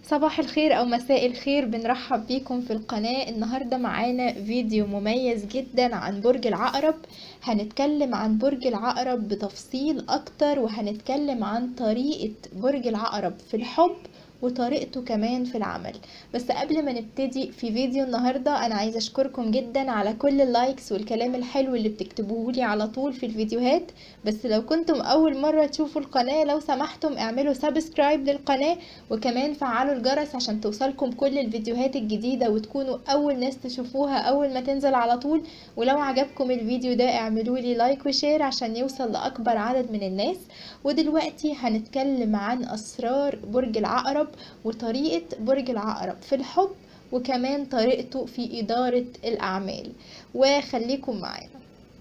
صباح الخير او مساء الخير، بنرحب بيكم في القناة. النهاردة معانا فيديو مميز جدا عن برج العقرب. هنتكلم عن برج العقرب بتفصيل اكتر، وهنتكلم عن طريقة برج العقرب في الحب وطريقته كمان في العمل. بس قبل ما نبتدي في فيديو النهاردة، انا عايزة اشكركم جدا على كل اللايكس والكلام الحلو اللي بتكتبوه لي على طول في الفيديوهات. بس لو كنتم اول مرة تشوفوا القناة، لو سمحتم اعملوا سبسكرايب للقناة، وكمان فعلوا الجرس عشان توصلكم كل الفيديوهات الجديدة وتكونوا اول ناس تشوفوها اول ما تنزل على طول. ولو عجبكم الفيديو ده اعملوا لي لايك وشير عشان يوصل لاكبر عدد من الناس. ودلوقتي هنتكلم عن اسرار برج العقرب وطريقة برج العقرب في الحب، وكمان طريقته في إدارة الأعمال. وخليكم معانا.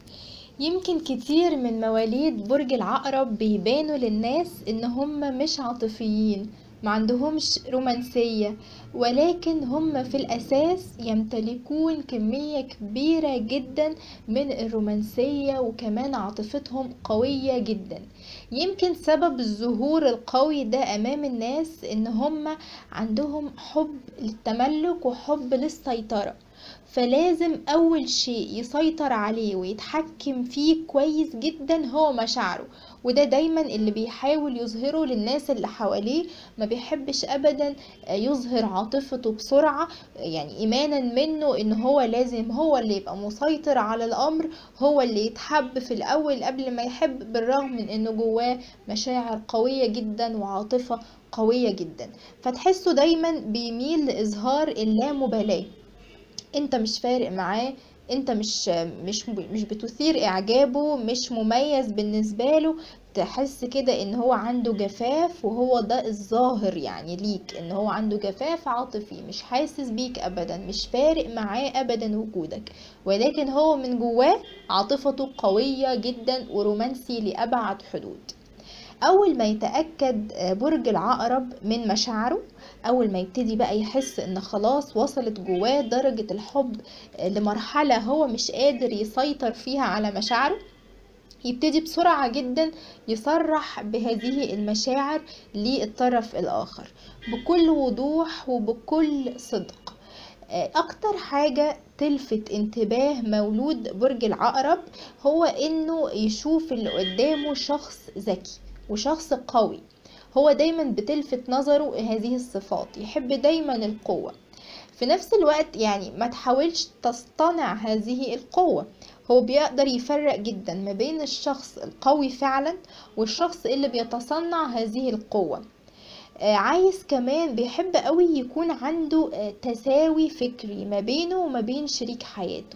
يمكن كتير من مواليد برج العقرب بيبانوا للناس ان هم مش عاطفيين، ما عندهمش رومانسية، ولكن هم في الاساس يمتلكون كمية كبيرة جدا من الرومانسية، وكمان عاطفتهم قوية جدا. يمكن سبب الظهور القوي ده امام الناس ان هم عندهم حب للتملك وحب للسيطرة، فلازم اول شيء يسيطر عليه ويتحكم فيه كويس جدا هو مشاعره. وده دايما اللي بيحاول يظهره للناس اللي حواليه. ما بيحبش ابدا يظهر عاطفته بسرعة، يعني ايمانا منه ان هو لازم هو اللي يبقى مسيطر على الامر، هو اللي يتحب في الاول قبل ما يحب، بالرغم من انه جواه مشاعر قوية جدا وعاطفة قوية جدا. فتحسه دايما بيميل لإظهار اللامبالاة. انت مش فارق معاه، انت مش بتثير اعجابه، مش مميز بالنسبة له. تحس كده ان هو عنده جفاف، وهو ده الظاهر يعني ليك، ان هو عنده جفاف عاطفي، مش حاسس بيك ابدا، مش فارق معاه ابدا وجودك. ولكن هو من جواه عاطفته قوية جدا ورومانسي لأبعد حدود. اول ما يتأكد برج العقرب من مشاعره، اول ما يبتدي بقى يحس ان خلاص وصلت جواه درجة الحب لمرحلة هو مش قادر يسيطر فيها على مشاعره، يبتدي بسرعة جدا يصرح بهذه المشاعر للطرف الآخر بكل وضوح وبكل صدق. اكتر حاجة تلفت انتباه مولود برج العقرب هو انه يشوف اللي قدامه شخص ذكي وشخص قوي. هو دايما بتلفت نظره هذه الصفات، يحب دايما القوة. في نفس الوقت يعني ما تحاولش تصطنع هذه القوة. هو بيقدر يفرق جدا ما بين الشخص القوي فعلا والشخص اللي بيتصنع هذه القوة. عايز كمان بيحب قوي يكون عنده تساوي فكري ما بينه وما بين شريك حياته.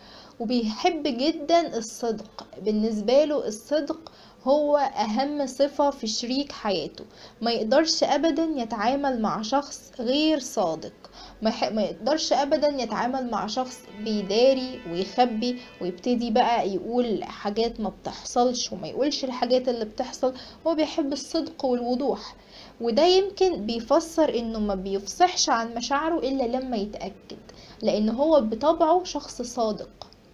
وبيحب جدا الصدق، بالنسبة له الصدق هو أهم صفة في شريك حياته. ما يقدرش أبدا يتعامل مع شخص غير صادق. ما يقدرش أبدا يتعامل مع شخص بيداري ويخبي ويبتدي بقى يقول حاجات ما بتحصلش وما يقولش الحاجات اللي بتحصل. هو بيحب الصدق والوضوح. وده يمكن بيفسر انه ما بيفصحش عن مشاعره الا لما يتأكد، لان هو بطبعه شخص صادق.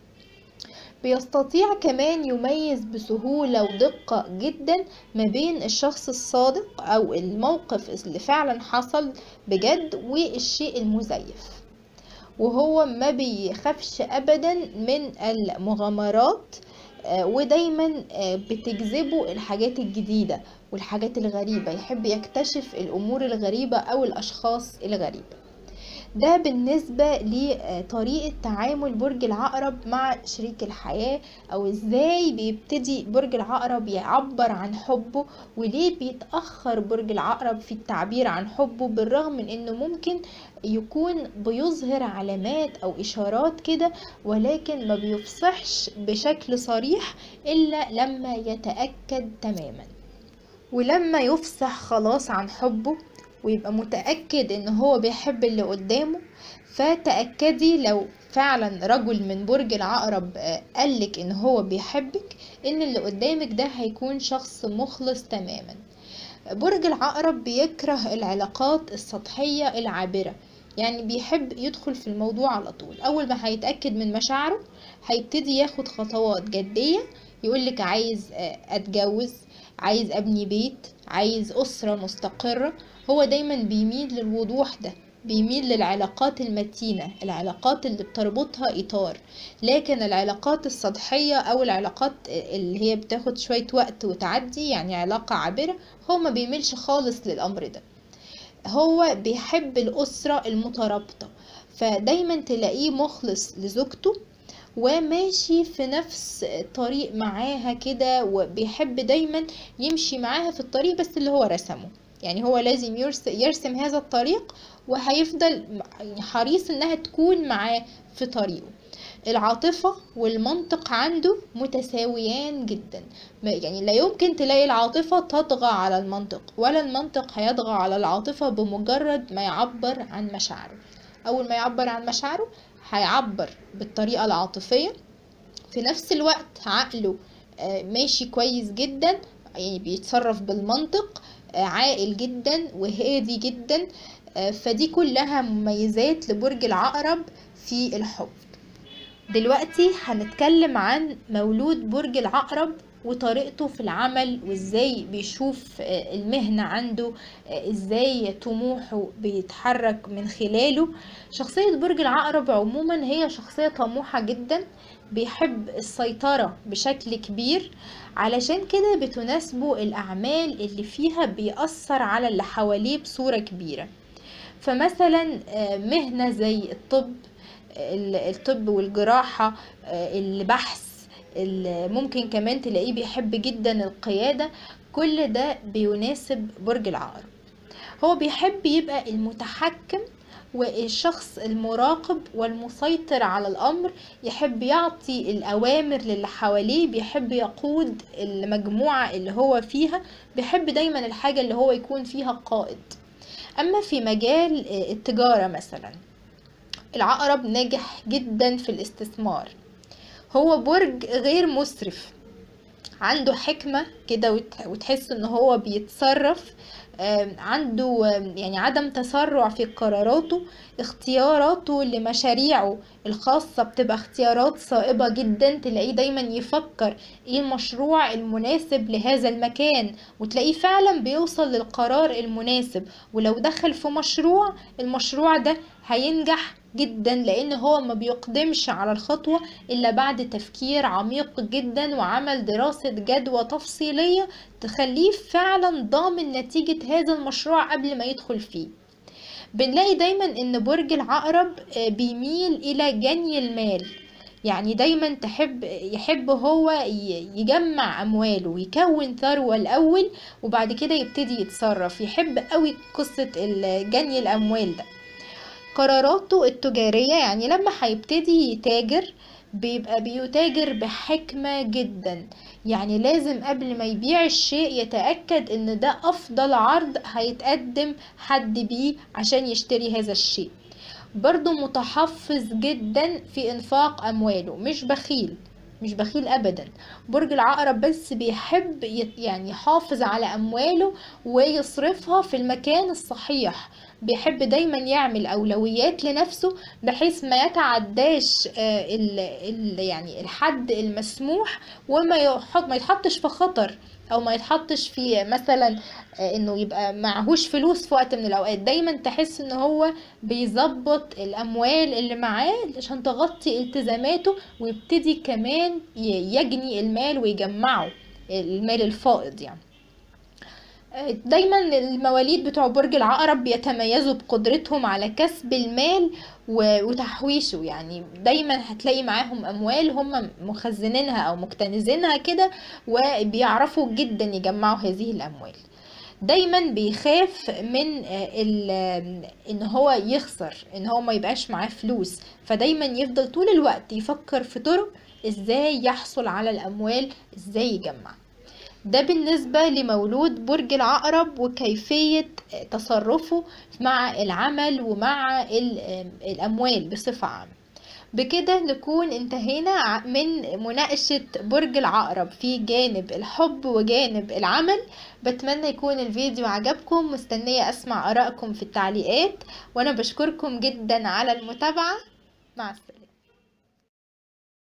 بيستطيع كمان يميز بسهولة ودقة جدا ما بين الشخص الصادق او الموقف اللي فعلا حصل بجد والشيء المزيف. وهو ما بيخافش ابدا من المغامرات. ودايما بتجذبه الحاجات الجديدة والحاجات الغريبة، يحب يكتشف الامور الغريبة او الاشخاص الغريبة. ده بالنسبة لطريقة تعامل برج العقرب مع شريك الحياة، او ازاي بيبتدي برج العقرب يعبر عن حبه، وليه بيتأخر برج العقرب في التعبير عن حبه، بالرغم من انه ممكن يكون بيظهر علامات او اشارات كده، ولكن ما بيفصحش بشكل صريح الا لما يتأكد تماما. ولما يفصح خلاص عن حبه ويبقى متأكد ان هو بيحب اللي قدامه، فتأكدي لو فعلا رجل من برج العقرب قالك ان هو بيحبك، ان اللي قدامك ده هيكون شخص مخلص تماما. برج العقرب بيكره العلاقات السطحية العابرة، يعني بيحب يدخل في الموضوع على طول. اول ما هيتأكد من مشاعره هيبتدي ياخد خطوات جدية. يقولك عايز اتجوز، عايز ابني بيت، عايز اسرة مستقرة. هو دايما بيميل للوضوح ده، بيميل للعلاقات المتينة، العلاقات اللي بتربطها اطار. لكن العلاقات السطحية او العلاقات اللي هي بتاخد شوية وقت وتعدي، يعني علاقة عابرة، هو ما بيميلش خالص للامر ده. هو بيحب الأسرة المترابطة، فدايما تلاقيه مخلص لزوجته وماشي في نفس الطريق معاها كده، وبيحب دايما يمشي معاها في الطريق بس اللي هو رسمه. يعني هو لازم يرسم هذا الطريق، وهيفضل حريص انها تكون معاه في طريقه. العاطفة والمنطق عنده متساويان جدا، يعني لا يمكن تلاقي العاطفة تطغى على المنطق، ولا المنطق هيطغى على العاطفة بمجرد ما يعبر عن مشاعره. أول ما يعبر عن مشاعره هيعبر بالطريقة العاطفية، في نفس الوقت عقله ماشي كويس جدا، يعني بيتصرف بالمنطق، عاقل جدا وهادي جدا. فدي كلها مميزات لبرج العقرب في الحب. دلوقتي هنتكلم عن مولود برج العقرب وطريقته في العمل، وازاي بيشوف المهنة عنده، ازاي طموحه بيتحرك من خلاله. شخصية برج العقرب عموما هي شخصية طموحة جدا، بيحب السيطرة بشكل كبير، علشان كده بتناسبه الأعمال اللي فيها بيأثر على اللي حواليه بصورة كبيرة. فمثلا مهنة زي الطب والجراحة، البحث، ممكن كمان تلاقيه بيحب جدا القيادة. كل ده بيناسب برج العقرب. هو بيحب يبقى المتحكم والشخص المراقب والمسيطر على الأمر، يحب يعطي الأوامر للي حواليه، بيحب يقود المجموعة اللي هو فيها، بيحب دايما الحاجة اللي هو يكون فيها قائد. أما في مجال التجارة مثلا، العقرب ناجح جدا في الاستثمار. هو برج غير مسرف، عنده حكمة كده، وتحس ان هو بيتصرف، عنده يعني عدم تسرع في قراراته. اختياراته لمشاريعه الخاصة بتبقى اختيارات صائبة جدا، تلاقيه دايما يفكر ايه المشروع المناسب لهذا المكان، وتلاقيه فعلا بيوصل للقرار المناسب. ولو دخل في مشروع، المشروع ده هينجح جدا، لان هو ما بيقدمش على الخطوة الا بعد تفكير عميق جدا وعمل دراسة جدوى تفصيلية تخليه فعلا ضامن نتيجة هذا المشروع قبل ما يدخل فيه. بنلاقي دايما ان برج العقرب بيميل الى جني المال، يعني دايما يحب هو يجمع امواله ويكون ثروة الاول، وبعد كده يبتدي يتصرف. يحب قوي قصة جني الاموال ده. قراراته التجارية، يعني لما هيبتدي يتاجر بيبقى بيتاجر بحكمة جدا، يعني لازم قبل ما يبيع الشيء يتأكد ان ده افضل عرض هيتقدم حد بيه عشان يشتري هذا الشيء. برضو متحفظ جدا في انفاق امواله، مش بخيل، مش بخيل ابدا. برج العقرب بس بيحب يعني يحافظ على امواله ويصرفها في المكان الصحيح. بيحب دايما يعمل اولويات لنفسه بحيث ما يتعداش يعني الحد المسموح، ما يتحطش في خطر، او ما يتحطش في مثلا انه يبقى معهوش فلوس في وقت من الاوقات. دايما تحس ان هو بيظبط الاموال اللي معاه عشان تغطي التزاماته، ويبتدي كمان يجني المال ويجمعه، المال الفائض يعني. دايما المواليد بتوع برج العقرب بيتميزوا بقدرتهم على كسب المال وتحويشه، يعني دايما هتلاقي معاهم اموال هم مخزنينها او مكتنزينها كده، وبيعرفوا جدا يجمعوا هذه الاموال. دايما بيخاف من ان هو يخسر، ان هو ما يبقاش معاه فلوس، فدايما يفضل طول الوقت يفكر في طرق ازاي يحصل على الاموال، ازاي يجمع. ده بالنسبة لمولود برج العقرب وكيفية تصرفه مع العمل ومع الأموال بصفة عامة. بكده نكون انتهينا من مناقشة برج العقرب في جانب الحب وجانب العمل. بتمنى يكون الفيديو عجبكم، مستنية أسمع آرائكم في التعليقات، وأنا بشكركم جدا على المتابعة. مع السلامة.